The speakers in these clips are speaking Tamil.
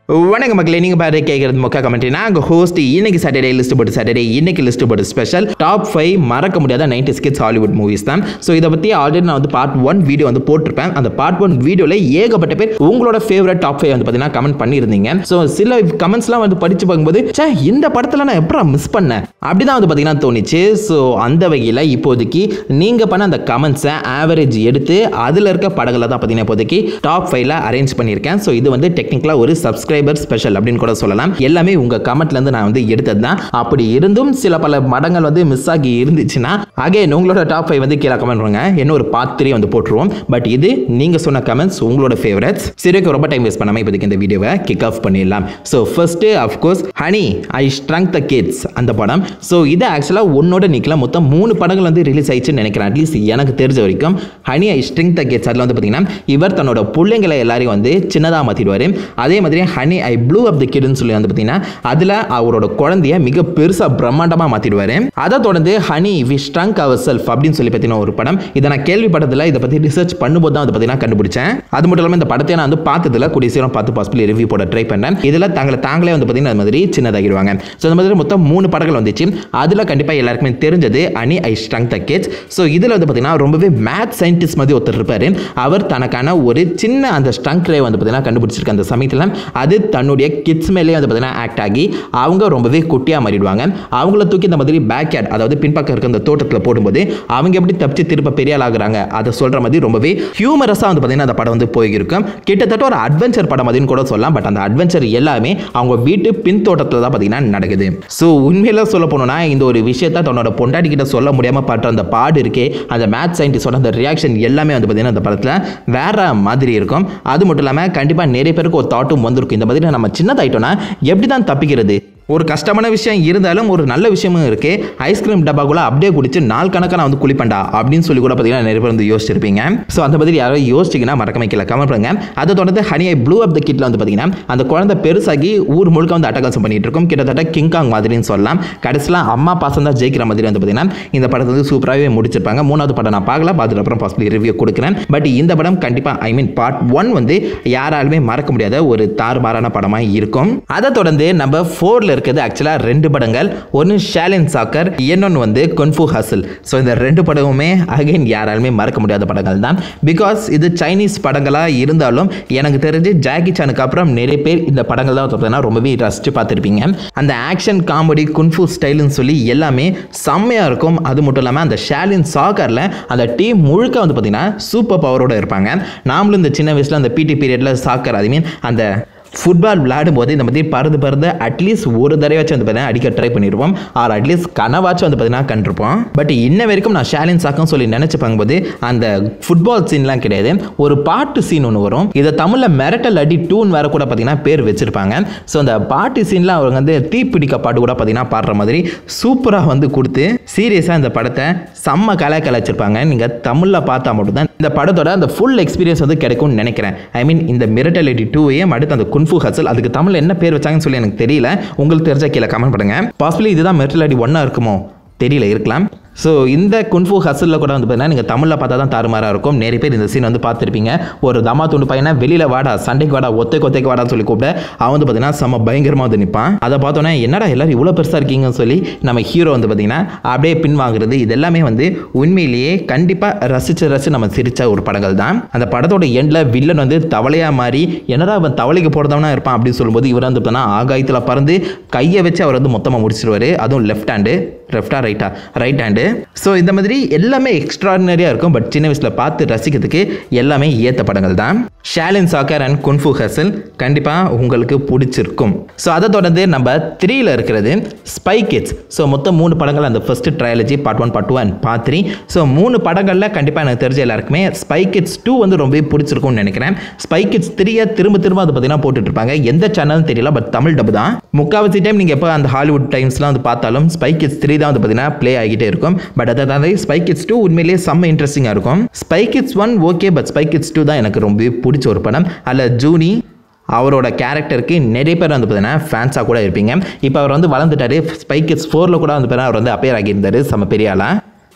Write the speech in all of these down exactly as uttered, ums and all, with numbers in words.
வணக்கம் மக்களே, நீங்க பாரு கேட்கறது மொக்க கமெண்ட்ரி. நாங்கள் ஹோஸ்ட் இன்னைக்கு சாட்டர்டே லிஸ்ட் போட்டு சாட்டர்டே இன்னைக்கு லிஸ்ட் போட்டு ஸ்பெஷல் டாப் ஃபைவ் மறக்க முடியாத நைன்டிஸ் கிட்ஸ் ஹாலிவுட் மூவிஸ் தான். ஸோ இதை பற்றி ஆல்ரெடி நான் வந்து பார்ட் ஒன் வீடியோ வந்து போட்டிருப்பேன். அந்த பார்ட் ஒன் வீடியோவில் ஏகப்பட்ட பேர் உங்களோட ஃபேவரட் டாப் ஃபைவ் வந்து பார்த்தீங்கன்னா கமெண்ட் பண்ணியிருந்தீங்க. ஸோ சில கமெண்ட்ஸ்லாம் வந்து படித்து பார்க்கும்போது சே இந்த படத்தில் நான் எப்படா மிஸ் பண்ணேன் அப்படிதான் வந்து பார்த்தீங்கன்னா தோணுச்சு. ஸோ அந்த வகையில் இப்போதைக்கு நீங்கள் பண்ண அந்த கமெண்ட்ஸை ஆவரேஜ் எடுத்து அதில் இருக்க படங்களை தான் பார்த்தீங்கன்னா இப்போதைக்கு டாப் ஃபைவ்ல அரேஞ்ச் பண்ணியிருக்கேன். ஸோ இது வந்து டெக்னிக்கலாக ஒரு சப்ஸ்கிரைப் ஸ்பெஷல் அப்படின்னு கூட சொல்லலாம். எல்லாமே உங்க கமெண்ட்ல இருந்து நான் வந்து எடுத்தது தான். அப்படி இருந்தும் சில பல மடங்கள் வந்து மிஸ் ஆகி இருந்துச்சுன்னா அகைன் உங்களோட டாப் ஃபைவ் வந்து கீழே கமெண்ட் பண்ணுங்க. என்ன ஒரு பார்ட் த்ரீ வந்து போட்டுருவோம். பட் இது நீங்க சொன்ன கமெண்ட்ஸ் உங்களோட ஃபேவரட்ஸ். சரி, ரொம்ப டைம் வேஸ்ட் பண்ணாம இப்போதைக்கு இந்த வீடியோவை கிக் ஆஃப் பண்ணிடலாம். So first of course honey I shrunk the kids அந்த படம். ஸோ இது ஆக்சுவலாக ஒன்னோட நிற்கல மொத்தம் மூணு படங்கள் வந்து ரிலீஸ் ஆயிடுச்சுன்னு நினைக்கிறேன். அட்லீஸ்ட் எனக்கு தெரிஞ்ச வரைக்கும் honey I shrunk the kids அதில் வந்து பார்த்தீங்கன்னா இவர் தன்னோட பிள்ளைங்களை எல்லாரையும் வந்து சின்னதாக மாற்றிடுவார். அதே மாதிரி ஹனி ஐ ப்ளூ அப் தி கிட்னு சொல்லி வந்து பார்த்தீங்கன்னா அதில் அவரோட குழந்தைய மிக பெருசாக பிரம்மாண்டமாக மாற்றிடுவார். அதை தொடர்ந்து honey we shrunk ourselves அப்படின்னு சொல்லி பார்த்தீங்கன்னா ஒரு படம். இதை நான் கேள்விப்பட்டதில் இதை பற்றி ரிசர்ச் பண்ணும்போது தான் வந்து பார்த்தீங்கன்னா கண்டுபிடிச்சேன். அது மட்டும் இல்லாமல் இந்த படத்தை நான் வந்து பார்த்ததில் கூடிய சீக்கிரம் பார்த்து பாசிபிள் ரிவ்யூ போட ட்ரை பண்ணேன். இதில் தங்களை தாங்களே வந்து பார்த்தீங்கன்னா அது மாதிரி சின்னதாகிடுவாங்க. ஸோ அந்த மாதிரி மொத்தம் மூணு படங்கள் வந்துச்சு. அதில் கண்டிப்பாக எல்லாருக்குமே தெரிஞ்சது honey I shrunk the kids. So இதில் வந்து பார்த்தீங்கன்னா ரொம்பவே மேத் சயின்டிஸ்ட் மாதிரி ஒருத்தர் இருப்பார். அவர் தனக்கான ஒரு சின்ன அந்த ஸ்ட்ரங்க் ரே வந்து பார்த்தீங்கன்னா கண்டுபிடிச்சிருக்க அந்த சமயத்தில் அது தன்னுடைய கிட்ஸ் மேலே வந்து பார்த்தீங்கன்னா ஆக்ட் ஆகி அவங்க ரொம்பவே குட்டியாக மாறிடுவாங்க. அவங்கள தூக்கி இந்த மாதிரி பேக் யார்ட் அதாவது பின்பக்கம் இருக்க அந்த தோட்டத்தில் போடும்போது அவங்க எப்படி தப்பிச்சு திருப்ப பெரிய ஆகுறாங்க அதை சொல்கிற மாதிரி ரொம்பவே ஹியூமரஸாக வந்து பார்த்தீங்கன்னா அந்த படம் வந்து போயிருக்கும். கிட்டத்தட்ட ஒரு அட்வென்ச்சர் படம் அப்படின்னு கூட சொல்லலாம். பட் அந்த அட்வென்ச்சர் எல்லாமே அவங்க வீட்டு பின் தோட்டத்தில் தான் பார்த்தீங்கன்னா நடக்குது. ஸோ உண்மையில சொல்ல போனோம்னா இந்த ஒரு விஷயத்தை தன்னோட பொண்டாட்டி கிட்ட சொல்ல முடியாமல் படுற அந்த பாடு இருக்கே, அந்த மேத் சயின்டிஸ்டோட அந்த ரியாக்ஷன் எல்லாமே வந்து பார்த்தீங்கன்னா அந்த படத்தில் வேற மாதிரி இருக்கும். அது மட்டும் இல்லாமல் கண்டிப்பாக நிறைய பேருக்கு ஒரு தாட்டும் வந்திருக்கும். இந்த மாதிரி நம்ம சின்னதாயிட்டோம்னா எப்படி தான் தப்பிக்கிறது, ஒரு கஷ்டமான விஷயம் இருந்தாலும் ஒரு நல்ல விஷயமும் இருக்கு. ஐஸ்கிரீம் டப்பாக்குள்ள அப்படியே குடிச்சு நாள் கணக்காக நான் வந்து குளிப்பண்டா அப்படின்னு சொல்லி கூட பார்த்தீங்கன்னா நிறைய பேர் வந்து யோசிச்சிருப்பீங்க. ஸோ அந்த மாதிரி யாரோ யோசிச்சிங்கன்னா மறக்காம கீழே கமெண்ட் பண்ணுங்க. அதை தொடர்ந்து ஹனி ஐ ப்ளூ அப் த கிட்ல வந்து பார்த்தீங்கன்னா அந்த குழந்தை பெருசாகி ஊர் முழுக்க வந்து அட்டகாசம் பண்ணிட்டு இருக்கும். கிட்டத்தட்ட கிங்காங் மாதிரின்னு சொல்லலாம். கடைசியில் அம்மா பாசம் தான் ஜெயிக்கிற மாதிரி வந்து பார்த்தீங்கன்னா இந்த படத்தை வந்து சூப்பராகவே முடிச்சிருப்பாங்க. மூணாவது படம் நான் பார்க்கல, பார்த்துட்டு அப்புறம் பாசிபிள் ரிவ்யூ கொடுக்குறேன். பட் இந்த படம் கண்டிப்பாக ஐ மீன் பார்ட் ஒன் வந்து யாராலுமே மறக்க முடியாத ஒரு தாறுமாறான படமாக இருக்கும். அதை தொடர்ந்து நம்ம ஃபோர்ல இருக்குது ஆக்சுவலாக ரெண்டு படங்கள். ஒன்று ஷாலின் சாக்கர், இன்னொன்று வந்து குன்ஃபு ஹசில். ஸோ இந்த ரெண்டு படமுமே அகைன் யாராலுமே மறக்க முடியாத படங்கள் தான். பிகாஸ் இது சைனீஸ் படங்களாக இருந்தாலும் எனக்கு தெரிஞ்சு ஜாக்கி சானுக்கு அப்புறம் நிறைய பேர் இந்த படங்கள் தான் பார்த்தீங்கன்னா ரொம்பவே ரசித்து பார்த்துருப்பீங்க. அந்த ஆக்ஷன் காமெடி குன்ஃபு ஸ்டைல்னு சொல்லி எல்லாமே செம்மையாக இருக்கும். அது மட்டும் இல்லாமல் அந்த ஷாலின் சாக்கரில் அந்த டீம் முழுக்க வந்து பார்த்தீங்கன்னா சூப்பர் பவரோடு இருப்பாங்க. நாமளும் இந்த சின்ன வயசில் அந்த பிடி பீரியடில் சாக்கர் ஐ மீன் அந்த ஃபுட்பால் விளையாடும் போது இந்த மாதிரி பறந்து பறந்து அட்லீஸ்ட் ஒரு தடவையாச்சும் வந்து பார்த்தீங்கன்னா அடிக்க ட்ரை பண்ணியிருப்போம். ஆர் அட்லீஸ்ட் கனவாச்சும் வந்து பார்த்தீங்கன்னா கண்டிருப்போம். பட் இன்ன வரைக்கும் நான் ஷாலின் சாக்கம் சொல்லி நினச்சி பார்க்கும்போது அந்த ஃபுட்பால் சீன்லாம் கிடையாது, ஒரு பாட்டு சீன் ஒன்று வரும். இதை தமிழில் மிரட்டல் அடி டூன் வேற கூட பார்த்தீங்கன்னா பேர் வச்சிருப்பாங்க. ஸோ அந்த பாட்டு சீனில் அவங்க வந்து தீப்பிடிக்க பாட்டு கூட பார்த்தீங்கன்னா பாடுற மாதிரி சூப்பராக வந்து கொடுத்து சீரியஸாக இந்த படத்தை செம்ம கலை கலாச்சிருப்பாங்க. நீங்கள் தமிழில் பார்த்தா மட்டும்தான் இந்த படத்தோட அந்த ஃபுல் எக்ஸ்பீரியன்ஸ் வந்து கிடைக்கும்னு நினைக்கிறேன். ஐ மீன் இந்த மிரட்டல் அடி டூவையும் அடுத்து அந்த குன்ஃபு ஹசில் அதுக்கு தமிழ் என்ன பேர் வச்சாங்கன்னு சொல்லி எனக்கு தெரியல. உங்களுக்கு தெரிஞ்ச கீழே கமெண்ட் பண்ணுங்க. பாசிபிளி இதுதான் மிரட்டல் அடி ஒன்னா இருக்குமோ தெரியல, இருக்கலாம். ஸோ இந்த குன்ஃபு ஹசிலில் கூட வந்து பார்த்தீங்கன்னா நீங்கள் தமிழில் பார்த்தா தான் தாறுமாறாக இருக்கும். நிறைய பேர் இந்த சீன் வந்து பார்த்துருப்பீங்க. ஒரு தமா துண்டு பையனை வெளியில் வாடா சண்டைக்கு வாடா ஒத்தை கொத்தைக்கு வாடான்னு சொல்லி கூப்பிட அவன் வந்து பார்த்தீங்கன்னா செம்ம பயங்கரமாக வந்து நிற்பான். அதை பார்த்தோன்னே என்னடா எல்லாரும் இவ்வளோ பெருசாக இருக்கீங்கன்னு சொல்லி நம்ம ஹீரோ வந்து பார்த்தீங்கன்னா அப்படியே பின் வாங்குறது இது எல்லாமே வந்து உண்மையிலேயே கண்டிப்பாக ரசித்து ரசித்து நம்ம சிரித்த ஒரு படங்கள் தான். அந்த படத்தோட எண்டில் வில்லன் வந்து தவளையாக மாறி என்னடா அவன் தவளைக்கு போடுறவனா இருப்பான் அப்படின்னு சொல்லும்போது இவர் வந்து பார்த்தீங்கன்னா ஆகாயத்தில் பறந்து கையை வச்சு அவர் வந்து மொத்தமாக முடிச்சிருவார். அதுவும் லெஃப்ட் ஹேண்டு லெஃப்டா ரைட்டா ரைட் ஹேண்டு. ஸோ இந்த மாதிரி எல்லாமே எக்ஸ்ட்ராடினரியாக இருக்கும். பட் சின்ன வயசில் பார்த்து ரசிக்கிறதுக்கு எல்லாமே ஏற்ற படங்கள் தான். Shaolin Soccer and Kung Fu Hustle கண்டிப்பாக உங்களுக்கு பிடிச்சிருக்கும். ஸோ அதை தொடர்ந்து நம்ம த்ரீல இருக்கிறது ஸ்பை கிட்ஸ். ஸோ மொத்தம் மூணு படங்கள், அந்த first trilogy part one part two and part three. So மூணு படங்களில் கண்டிப்பாக எனக்கு தெரிஞ்ச எல்லாருக்குமே ஸ்பை கிட்ஸ் டூ வந்து ரொம்பவே பிடிச்சிருக்கும்னு நினைக்கிறேன். ஸ்பை கிட்ஸ் த்ரீயை திரும்ப திரும்ப அதை பார்த்தீங்கன்னா போட்டுட்டு இருப்பாங்க. எந்த சேனல்னு தெரியல, பட் தமிழ் டப்பு தான். முக்கால்வாசி டைம் நீங்கள் எப்போ அந்த ஹாலிவுட் டைம்ஸ்லாம் வந்து பார்த்தாலும் ஸ்பை கிட்ஸ் த்ரீ தான் வந்து பார்த்தீங்கன்னா ப்ளே ஆகிட்டே இருக்கும். பட் அதை தாண்டி ஸ்பை கிட்ஸ் டூ உண்மையிலேயே செம்ம இன்ட்ரெஸ்டிங்காக இருக்கும். Spy kids one okay, but spy kids two தான் எனக்கு ரொம்பவே பிடிச்ச ஒரு படம். அதில் ஜூனி அவரோட கேரக்டருக்கு நிறைய பேர் வந்து பார்த்தீங்கன்னா ஃபேன்ஸாக கூட இருப்பீங்க. இப்போ அவர் வந்து வளர்ந்துட்டாரு. ஸ்பை கிட்ஸ் ஃபோரில் கூட வந்து பார்த்தீங்கன்னா அவர் வந்து அப்பேர் ஆகியிருந்தார் செம்ம பெரிய ஆளாக.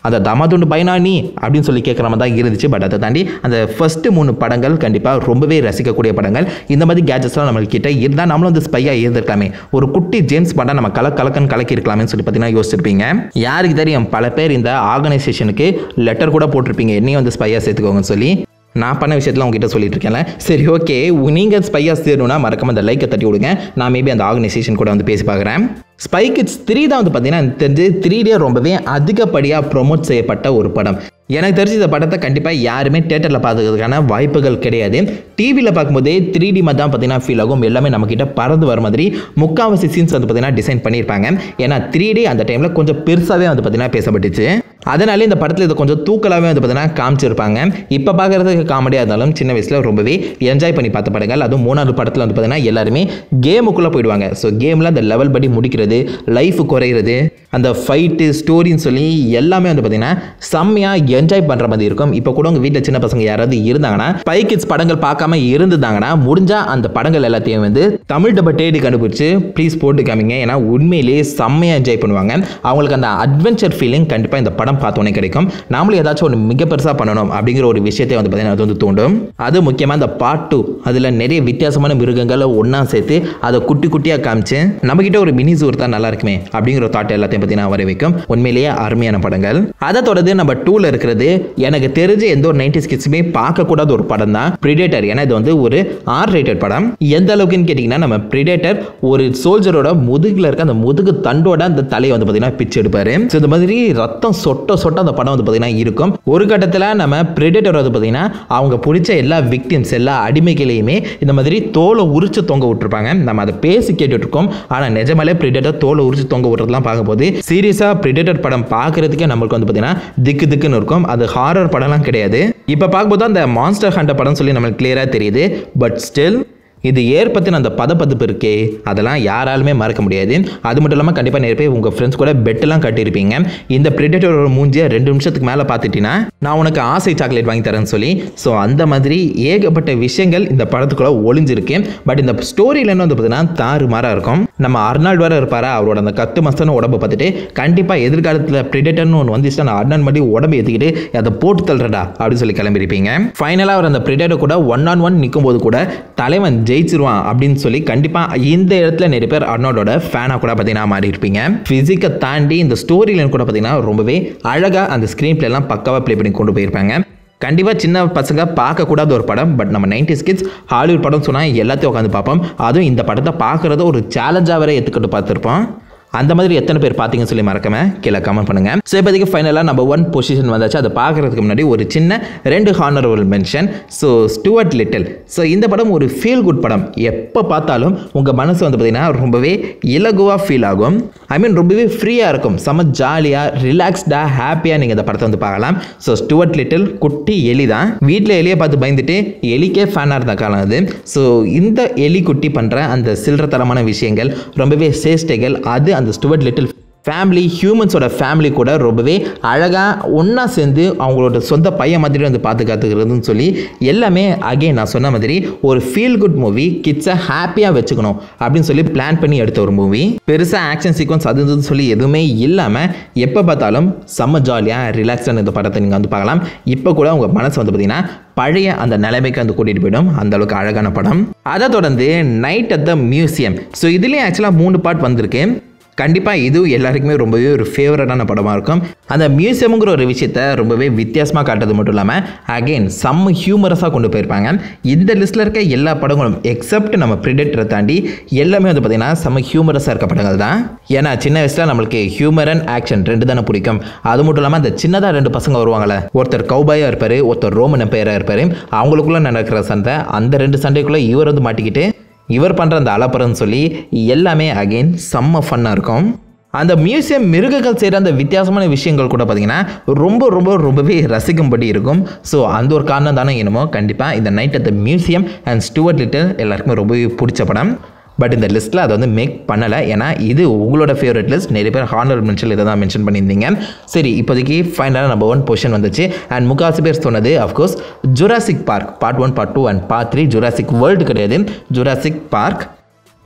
அந்த தமாதுண்டு பையனா நீ அப்படின்னு சொல்லி கேட்குற மாதிரி தான் இருந்துச்சு. பட் அதை தாண்டி அந்த ஃபஸ்ட்டு மூணு படங்கள் கண்டிப்பாக ரொம்பவே ரசிக்கக்கூடிய படங்கள். இந்த மாதிரி கேஜெட்ஸ்லாம் நம்மள்கிட்ட இருந்தால் நம்மளும் வந்து ஸ்பையாக இருந்திருக்கலாமே, ஒரு குட்டி ஜேம்ஸ் பாண்டா நம்ம கல கலக்கன்னு கலக்கி இருக்கலாமேன்னு சொல்லி பார்த்தீங்கன்னா யோசிச்சிருப்பீங்க. யாருக்கு தெரியும், பல பேர் இந்த ஆர்கனைசேஷனுக்கு லெட்டர் கூட போட்டிருப்பீங்க, என்னையும் வந்து ஸ்பையாக சேர்த்துக்கோங்கன்னு சொல்லி. நான் பண்ண விஷயத்தில் உங்ககிட்ட சொல்லிட்டு இருக்கேன்ல. சரி, ஓகே, நீங்கள் ஸ்பையாக சேரணும்னா மறக்காம அந்த லைக்கை தட்டி விடுங்க. நான் மேபி அந்த ஆர்கனைசேஷன் கூட வந்து பேசி பார்க்குறேன். ஸ்பை கிட்ஸ் த்ரீ தான் வந்து பார்த்தீங்கன்னா எனக்கு தெரிஞ்சு த்ரீ டே ரொம்பவே அதிகப்படியாக ப்ரொமோட் செய்யப்பட்ட ஒரு படம். எனக்கு தெரிஞ்சு இந்த படத்தை கண்டிப்பாக யாருமே தேட்டரில் பார்த்துக்கிறதுக்கான வாய்ப்புகள் கிடையாது. டிவியில் பார்க்கும்போதே த்ரீ டி மாதிரி தான் பார்த்தீங்கன்னா ஃபீல் ஆகும். எல்லாமே நம்மக்கிட்ட பறந்து வர மாதிரி முக்கால்வாசி சீன்ஸ் வந்து பார்த்தீங்கன்னா டிசைன் பண்ணியிருப்பாங்க. ஏன்னா த்ரீ டி அந்த டைமில் கொஞ்சம் பெருசாகவே வந்து பார்த்தீங்கன்னா பேசப்பட்டுச்சு. அதனாலே இந்த படத்தில் இதை கொஞ்சம் தூக்கலாகவே வந்து பார்த்தீங்கன்னா காமிச்சிருப்பாங்க. இப்போ பார்க்குறதுக்கு காமெடியாக இருந்தாலும் சின்ன வயசில் ரொம்பவே என்ஜாய் பண்ணி பார்த்த படங்கள். அதுவும் மூணாவது படத்தில் வந்து பார்த்தீங்கன்னா எல்லாருமே கேமுக்குள்ளே போயிடுவாங்க. ஸோ கேமில் அந்த லெவல் படி முடிக்கிறது, லைஃப் குறையிறது, அந்த ஃபைட்டு ஸ்டோரின்னு சொல்லி எல்லாமே வந்து பார்த்தீங்கன்னா செம்மையாக என்ஜாய் பண்ணுற மாதிரி இருக்கும். இப்போ கூட உங்கள் வீட்டில் சின்ன பசங்க யாராவது இருந்தாங்கன்னா, ஸ்பை கிட்ஸ் படங்கள் பார்க்காம இருந்துதாங்கன்னா முடிஞ்சால் அந்த படங்கள் எல்லாத்தையும் வந்து தமிழ் டப்பை தேடி கண்டுபிடிச்சு ப்ளீஸ் போட்டு காமிங்க. ஏன்னா உண்மையிலேயே செம்மையாக என்ஜாய் பண்ணுவாங்க. அவங்களுக்கு அந்த அட்வென்ச்சர் ஃபீலிங் கண்டிப்பாக இந்த படம் பார்த்தோன்னே கிடைக்கும். நாமளும் ஏதாச்சும் ஒரு மிக பெருசாக பண்ணணும் அப்படிங்கிற ஒரு விஷயத்தை வந்து பார்த்தீங்கன்னா அது வந்து தூண்டும். அது முக்கியமாக இந்த பார்ட் டூ அதில் நிறைய வித்தியாசமான மிருகங்களை ஒன்றா சேர்த்து அதை குட்டி குட்டியாக காமிச்சு நம்மகிட்ட ஒரு மினி ஜூர் தான் நல்லா இருக்குமே அப்படிங்கிற தாட் எல்லாத்தையும் பார்த்தீங்கன்னா வர வைக்கும். உண்மையிலேயே அருமையான படங்கள். அதை தொடர்ந்து நம்ம டூவில் இருக்கிறது எனக்கு தெரிஞ்ச எந்த ஒரு நைன்டிஸ் கிட்ஸுமே பார்க்கக்கூடாத ஒரு படம் தான் பிரிடேட்டர். ஏன்னா இது வந்து ஒரு ஆர் ரேட்டட் படம். எந்த அளவுக்குன்னு கேட்டிங்கன்னா, நம்ம பிரிடேட்டர் ஒரு சோல்ஜரோட முதுகில் இருக்க அந்த முதுகு தண்டோட அந்த தலையை வந்து பார்த்தீங்கன்னா பிச்சு எடுப்பார். ஸோ இந்த மாதிரி ரத்தம் சொட்ட சொட்ட அந்த படம் வந்து பார்த்தீங்கன்னா இருக்கும். ஒரு கட்டத்தில் நம்ம பிரிடேட்டர் வந்து பார்த்தீங்கன்னா அவங்க பிடிச்ச எல்லா விக்டிம்ஸ் எல்லா அடிமைகளையுமே இந்த மாதிரி தோலை உரிச்சு தொங்க விட்டுருப்பாங்க. நம்ம அதை பேசி கேட்டுட்டு இருக்கோம். ஆனால் நிஜமாலே பிரிடேட்டர் தோலை உரிச்சு தொங்க விட்டுறதுலாம் பார்க்கும்போது சீரியஸாக பிரிடேட்டர் படம் பார்க்கறதுக்கே நம்மளுக்கு வந்து பார்த்தீங்கன்னா திக்கு திக்குன்னு இருக்கும். அது ஹாரர் படம்லாம் கிடையாது. இப்போ பார்க்கும்போது அந்த மான்ஸ்டர் ஹண்டர் படம் சொல்லி நம்மளுக்கு கிளியராக தெரியுது. பட் ஸ்டில் இது ஏற்பத்தின அந்த பதப்பதப்பு இருக்கே, அதெல்லாம் யாராலுமே மறக்க முடியாது. அது மட்டும் இல்லாமல் கண்டிப்பாக நிறைய பேர் உங்கள் ஃப்ரெண்ட்ஸ் கூட பெட்டெல்லாம் கட்டியிருப்பீங்க. இந்த பிரிடேட்டரோட மூஞ்சியை ரெண்டு நிமிஷத்துக்கு மேலே பார்த்துட்டினா நான் உனக்கு ஆசை சாக்லேட் வாங்கி தரேன்னு சொல்லி. ஸோ அந்த மாதிரி ஏகப்பட்ட விஷயங்கள் இந்த படத்துக்குள்ள ஒளிஞ்சிருக்கு. பட் இந்த ஸ்டோரியில் என்ன வந்து பார்த்தீங்கன்னா தாறு மாறாக இருக்கும். நம்ம அர்னால்டு வேறு இருப்பாரா, அவரோட அந்த கத்து மஸ்தான உடம்பை பார்த்துட்டு கண்டிப்பாக எதிர்காலத்தில் பிரிடேட்டர்னு ஒன்று வந்துச்சுன்னா நான் அர்னால்டு மாதிரி உடம்பு ஏற்றிக்கிட்டு அதை போட்டு தள்ளுறடா அப்படின்னு சொல்லி கிளம்பியிருப்பீங்க. ஃபைனலாக அவர் அந்த பிரிடேட்டர் கூட ஒன் ஆன் ஒன் நிற்கும் போது கூட தலைவன் ஜெயிச்சிருவான் அப்படின்னு சொல்லி கண்டிப்பாக இந்த இடத்துல நிறைய பேர் அர்னால்டோட ஃபேனாக கூட பார்த்தீங்கன்னா மாறி இருப்பீங்க. ஃபிசிக்கை தாண்டி இந்த ஸ்டோரியில் கூட பார்த்தீங்கன்னா ரொம்பவே அழகாக அந்த ஸ்க்ரீன் பிளே எல்லாம் பக்காவாக ப்ளே பண்ணி கொண்டு போயிருப்பாங்க. கண்டிப்பாக சின்ன பசங்க பார்க்கக்கூடாத ஒரு படம். பட் நம்ம நைன்டிஸ் கிட்ஸ் ஹாலிவுட் படம் சொன்னால் எல்லாத்தையும் உட்காந்து பார்ப்போம். அதுவும் இந்த படத்தை பார்க்குறத ஒரு சேலஞ்சாக வேற எடுத்துக்கிட்டு பார்த்துருப்போம். அந்த மாதிரி எத்தனை பேர் பார்த்தீங்கன்னு சொல்லி மறக்காம கீழே கமெண்ட் பண்ணுங்க. ஸோ இப்போதைக்கு ஃபைனலாக நம்ம ஒன் பொசிஷன் வந்தாச்சு. அதை பார்க்குறதுக்கு முன்னாடி ஒரு சின்ன ரெண்டு honourable mention. So Stuart Little. So இந்த படம் ஒரு ஃபீல் குட் படம். எப்போ பார்த்தாலும் உங்கள் மனசு வந்து பார்த்தீங்கன்னா ரொம்பவே இலகுவாக ஃபீல் ஆகும். ஐ மீன் ரொம்பவே ஃப்ரீயாக இருக்கும். செம்ம ஜாலியாக ரிலாக்ஸ்டாக ஹாப்பியாக நீங்கள் இந்த படத்தை வந்து பார்க்கலாம். ஸோ ஸ்டூவர்ட் லிட்டில் குட்டி எலி தான். வீட்டில் எலியை பார்த்து பயந்துட்டு எலிக்கே ஃபேனாக இருந்த காலம் அது. ஸோ இந்த எலி குட்டி பண்ணுற அந்த சில்லறத்தனமான விஷயங்கள் ரொம்பவே சேஷ்டைகள் அது அந்த ஸ்டூவர்ட் லிட்டில் ஃபேமிலி ஹியூமன்ஸோட ஃபேமிலி கூட ரொம்பவே அழகாக ஒன்றா சேர்ந்து அவங்களோட சொந்த பையன் மாதிரி வந்து பார்த்து காத்துக்கிறதுன்னு சொல்லி எல்லாமே அகெயின் நான் சொன்ன மாதிரி ஒரு ஃபீல் குட் மூவி. கிட்ஸை ஹாப்பியாக வச்சுக்கணும் அப்படின்னு சொல்லி பிளான் பண்ணி எடுத்த ஒரு மூவி. பெருசாக ஆக்ஷன் சீக்வன்ஸ் அதுன்னு சொல்லி எதுவுமே இல்லாமல் எப்போ பார்த்தாலும் செம்ம ஜாலியாக ரிலாக்ஸான இந்த படத்தை நீங்கள் வந்து பார்க்கலாம். இப்போ கூட உங்கள் மனசு வந்து பார்த்தீங்கன்னா பழைய அந்த நிலைமைக்கு வந்து கூட்டிகிட்டு போயிடும். அந்த அளவுக்கு அழகான படம். அதை தொடர்ந்து Night at the Museum. So இதுலேயும் ஆக்சுவலாக மூணு பார்ட் வந்திருக்கு. கண்டிப்பாக இது எல்லாருக்குமே ரொம்பவே ஒரு ஃபேவரட்டான படமாக இருக்கும். அந்த மியூசியமுங்கிற ஒரு விஷயத்தை ரொம்பவே வித்தியாசமாக காட்டுறது மட்டும் இல்லாமல் அகெயின் செம்ம ஹியூமரஸாக கொண்டு போயிருப்பாங்க. இந்த லிஸ்ட்டில் இருக்க எல்லா படங்களும் எக்ஸப்ட் நம்ம பிரிடேட்டரை தாண்டி எல்லாமே வந்து பார்த்திங்கன்னா செம்ம ஹியூமரஸாக இருக்க படங்கள் தான். ஏன்னா சின்ன வயசில் நம்மளுக்கு ஹியூமர் அண்ட் ஆக்ஷன் ரெண்டு தானே பிடிக்கும். அது மட்டும் இல்லாமல் அந்த சின்னதாக ரெண்டு பசங்க வருவாங்களே, ஒருத்தர் கௌபாயாக இருப்பார், ஒருத்தர் ரோமன் எம்பையராக இருப்பார். அவங்களுக்குள்ளே நடக்கிற சண்டை, அந்த ரெண்டு சண்டைக்குள்ளே இவர் வந்து மாட்டிக்கிட்டு இவர் பண்ணுற அந்த அலப்பறன்னு சொல்லி எல்லாமே அகெயின் செம்ம ஃபன்னாக இருக்கும். அந்த மியூசியம் மிருகங்கள் செய்கிற அந்த வித்தியாசமான விஷயங்கள் கூட பார்த்திங்கன்னா ரொம்ப ரொம்ப ரொம்பவே ரசிக்கும்படி இருக்கும். ஸோ அந்த ஒரு காரணம் தானே என்னமோ கண்டிப்பாக இந்த Night at the Museum and Stuart Little எல்லாருக்குமே ரொம்பவே பிடிச்ச படம். பட் இந்த லிஸ்ட்டில் அதை வந்து மேக் பண்ணலை. ஏன்னா இது உங்களோட ஃபேவரட் லிஸ்ட். நிறைய பேர் ஹானரபிள் மென்ஷன் இதை தான் மென்ஷன் பண்ணியிருந்தீங்க. சரி, இப்போதைக்கு ஃபைனலாக நம்ம ஒன் பொசிஷன் வந்துச்சு. அண்ட் முக்கால்வாசி பேர் சொன்னது of course Jurassic Park part one part two and part three. Jurassic World கிடையாது, ஜுராசிக் பார்க்.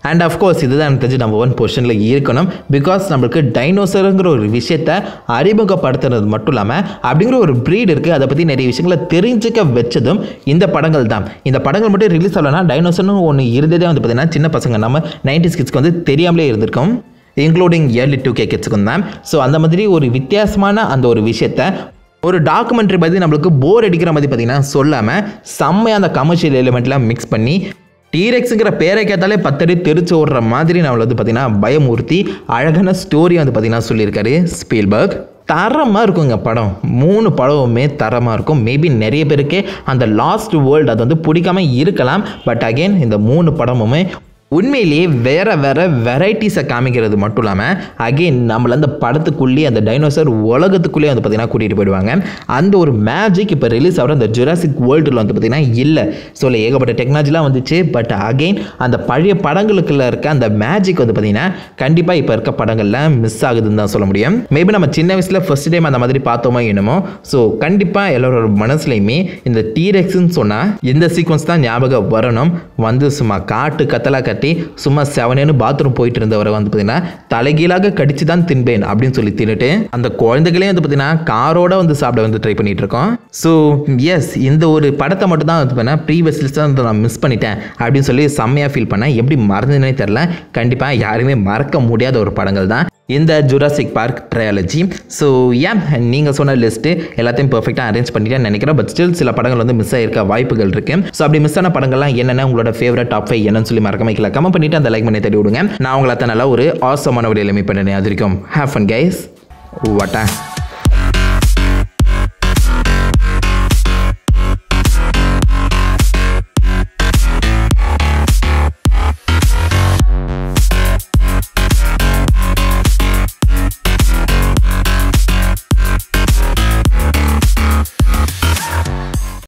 அண்ட் அஃப்கோர்ஸ் இதுதான் எனக்கு தெரிஞ்சு நம்பர் ஒன் பொசிஷனில் இருக்கணும். பிகாஸ் நம்மளுக்கு டைனோசருங்கிற ஒரு விஷயத்தை அறிமுகப்படுத்துறது மட்டும் இல்லாமல் அப்படிங்கிற ஒரு ப்ரீட் இருக்குது, அதை பற்றி நிறைய விஷயங்களை தெரிஞ்சுக்க வச்சதும் இந்த படங்கள் தான். இந்த படங்கள் மட்டும் ரிலீஸ் ஆகலைன்னா டைனோசர்னு ஒன்று இருந்ததே வந்து பார்த்தீங்கன்னா சின்ன பசங்க நம்ம நைன்டிஸ் கிட்ஸ்க்கு வந்து தெரியாமலே இருந்திருக்கும், இன்க்ளூடிங் ஏர்லி டூ கே கிட்ஸுக்கும் தான். ஸோ அந்த மாதிரி ஒரு வித்தியாசமான அந்த ஒரு விஷயத்தை ஒரு டாக்குமெண்ட்ரி பற்றி நம்மளுக்கு போர் அடிக்கிற மாதிரி பார்த்தீங்கன்னா சொல்லாமல் செம்மையாக அந்த கமர்ஷியல் எலிமெண்ட்லாம் மிக்ஸ் பண்ணி டீரெக்ஸுங்கிற பேரை கேட்டாலே பத்தடி தெரிச்சு ஓடுற மாதிரி நம்மளை வந்து பார்த்தீங்கன்னா பயமூர்த்தி அழகான ஸ்டோரி வந்து பார்த்தீங்கன்னா சொல்லியிருக்காரு ஸ்பீல்பர்க். தரமாக இருக்குங்க படம், மூணு படமுமே தரமாக இருக்கும். மேபி நிறைய பேருக்கு அந்த லாஸ்ட் வேர்ல்டு அது வந்து பிடிக்காம இருக்கலாம். பட் அகெயின் இந்த மூணு படமுமே உண்மையிலேயே வேறு வேறு வெரைட்டிஸை காமிக்கிறது மட்டும் இல்லாமல் அகெயின் நம்மளை அந்த படத்துக்குள்ளேயே அந்த டைனோசர் உலகத்துக்குள்ளேயே வந்து பார்த்திங்கன்னா கூட்டிகிட்டு போயிடுவாங்க. அந்த ஒரு மேஜிக் இப்போ ரிலீஸ் ஆகிற அந்த ஜுராசிக் வேர்ல்டில் வந்து பார்த்திங்கன்னா இல்லை. ஸோ ஏகப்பட்ட டெக்னாலஜிலாம் வந்துச்சு. பட் அகெயின் அந்த பழைய படங்களுக்குள்ள இருக்க அந்த மேஜிக் வந்து பார்த்திங்கன்னா கண்டிப்பாக இப்போ இருக்க படங்களில் மிஸ் ஆகுதுன்னு தான் சொல்ல முடியும். மேபி நம்ம சின்ன வயசில் ஃபர்ஸ்ட் டைம் அந்த மாதிரி பார்த்தோமோ என்னமோ. ஸோ கண்டிப்பாக எல்லோரோட மனசுலையுமே இந்த டீரெக்ஸ்ன்னு சொன்னால் இந்த சீக்வன்ஸ் தான் ஞாபகம் வரணும். வந்து சும்மா காட்டு கத்தலா கட்டி சும்மா செவனேன்னு பாத்ரூம் போயிட்டு இருந்தவரை வந்து பார்த்தீங்கன்னா தலைகீழாக கடிச்சு தான் தின்பேன் அப்படின்னு சொல்லி தின்னுட்டு அந்த குழந்தைகளே வந்து பார்த்தீங்கன்னா காரோட வந்து சாப்பிட வந்து ட்ரை பண்ணிட்டு இருக்கோம். ஸோ எஸ் இந்த ஒரு படத்தை மட்டும் தான் வந்து பார்த்தீங்கன்னா ப்ரீவியஸ் லிஸ்ட்டாக நான் மிஸ் பண்ணிட்டேன் அப்படின்னு சொல்லி செம்மையாக ஃபீல் பண்ணேன். எப்படி மறந்துனே தெரில. கண்டிப்பாக யாருமே மறக்க முடியாத ஒரு படங்கள் தான் இந்த ஜுராசிக் பார்க் ட்ரையாலஜி. ஸோ ஏன் நீங்கள் சொன்ன லிஸ்ட்டு எல்லாத்தையும் பர்ஃபெக்டாக அரேஞ்ச் பண்ணிட்டேன்னு நினைக்கிறேன். பட் ஸ்டில் சில படங்கள் வந்து மிஸ் ஆகிருக்க வாய்ப்புகள் இருக்குது. ஸோ அப்படி மிஸ் ஆன படங்கள்லாம் என்னென்ன, உங்களோட ஃபேவரட் டாப் ஃபைவ் என்னன்னு சொல்லி மறக்காம கீழே கமெண்ட் பண்ணிவிட்டு அந்த லைக் பண்ணி தேடி விடுங்க. நான் உங்களை நல்லா ஒரு ஆசமான வீடியோவில் மீட் பண்ணேன். அது வரைக்கும் ஹேவ் ஃபன் கைஸ். வாட்டா.